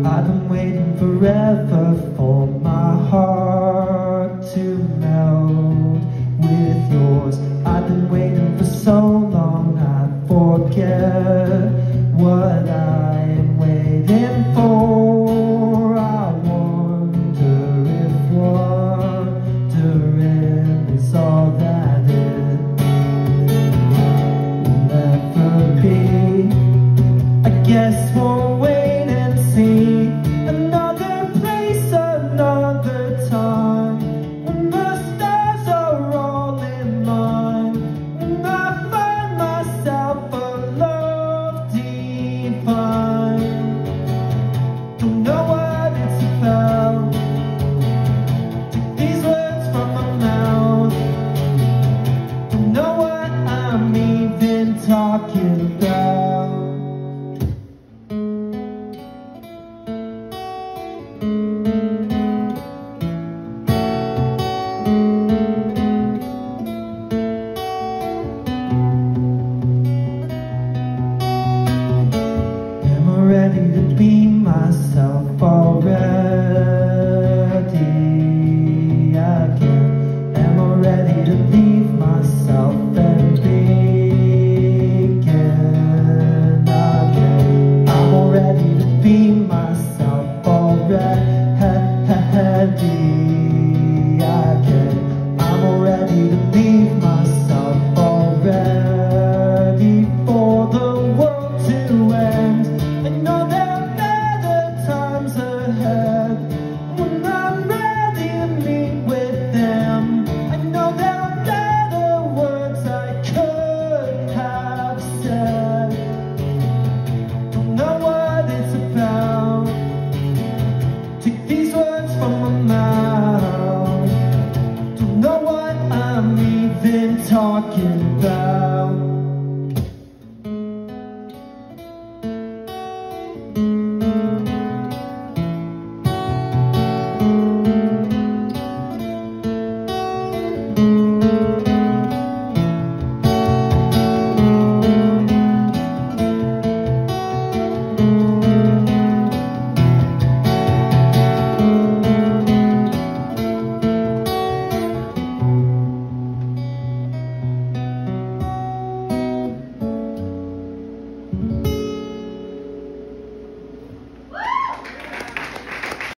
I've been waiting forever for my heart to melt with yours. I've been waiting for so long I forget what I am waiting for. I wonder if wondering is all that it will ever be. I guess we'll wait and see. Another place, another time, when the stars are all in line, and I find myself a love divine. Don't know what it's about. Take these words from my mouth. Don't know what I'm even talking about. Ready to be myself already.